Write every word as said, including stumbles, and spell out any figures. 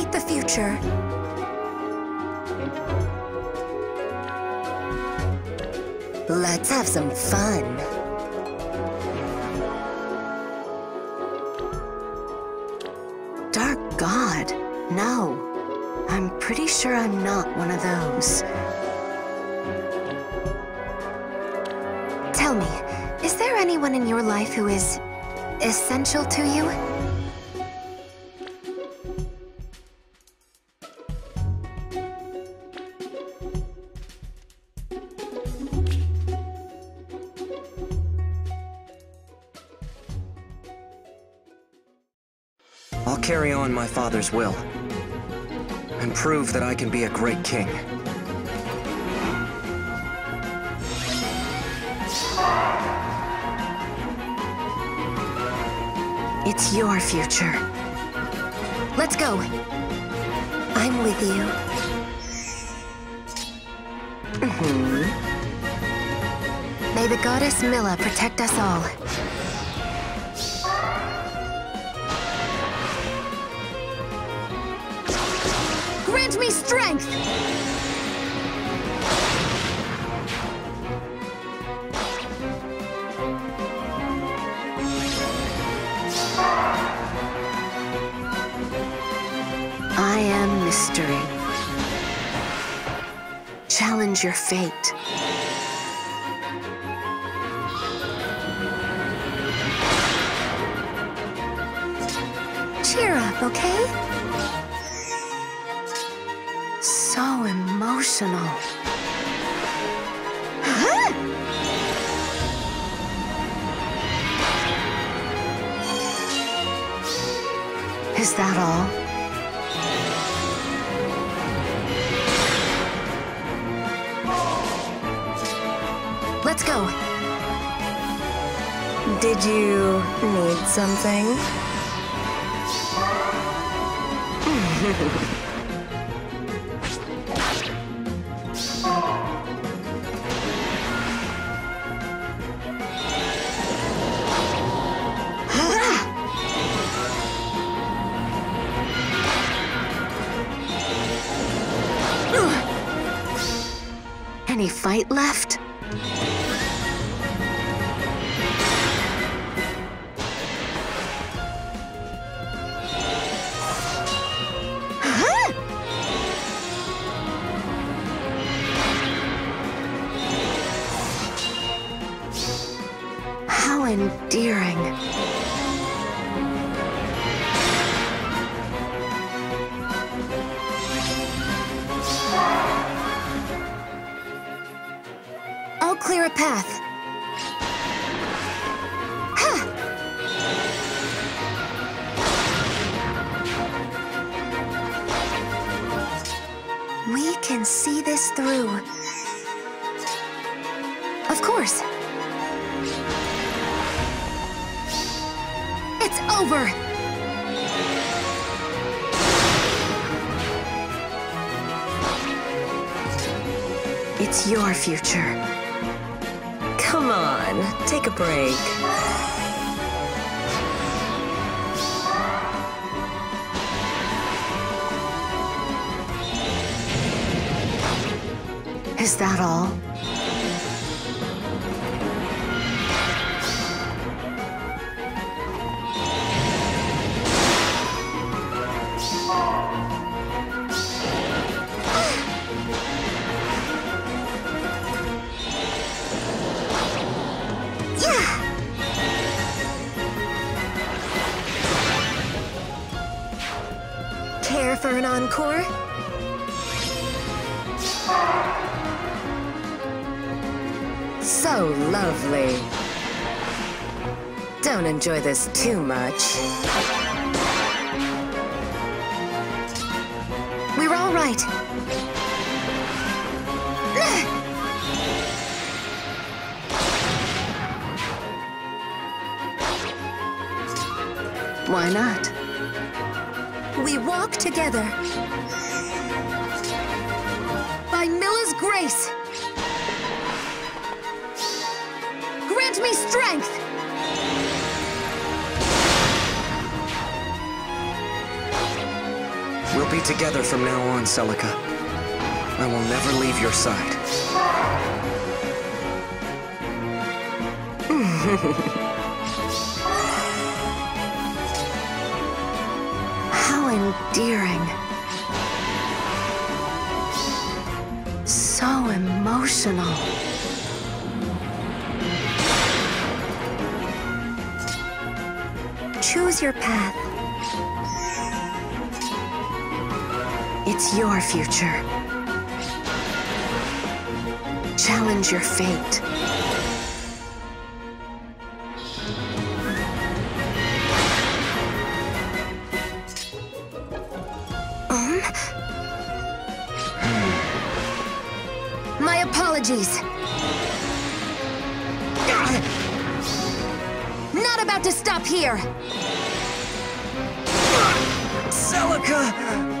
the future. Let's have some fun. Dark God? No. I'm pretty sure I'm not one of those. Tell me, is there anyone in your life who is essential to you? I'll carry on my father's will, and prove that I can be a great king. It's your future. Let's go. I'm with you. Mm-hmm. May the goddess Mila protect us all. Grant me strength! I am mystery. Challenge your fate. Cheer up, okay? So emotional. Huh? Is that all? Let's go. Did you need something? Any fight left? How endearing. I'll clear a path. Ha! We can see this through. Of course. It's over! It's your future. Come on, take a break. Is that all? Care for an encore? So lovely. Don't enjoy this too much. We're all right. Why not? We walk together. By Mila's grace. Grant me strength! We'll be together from now on, Celica. I will never leave your side. How endearing. So emotional. Choose your path. It's your future. Challenge your fate. Um? My apologies. Not about to stop here. Celica!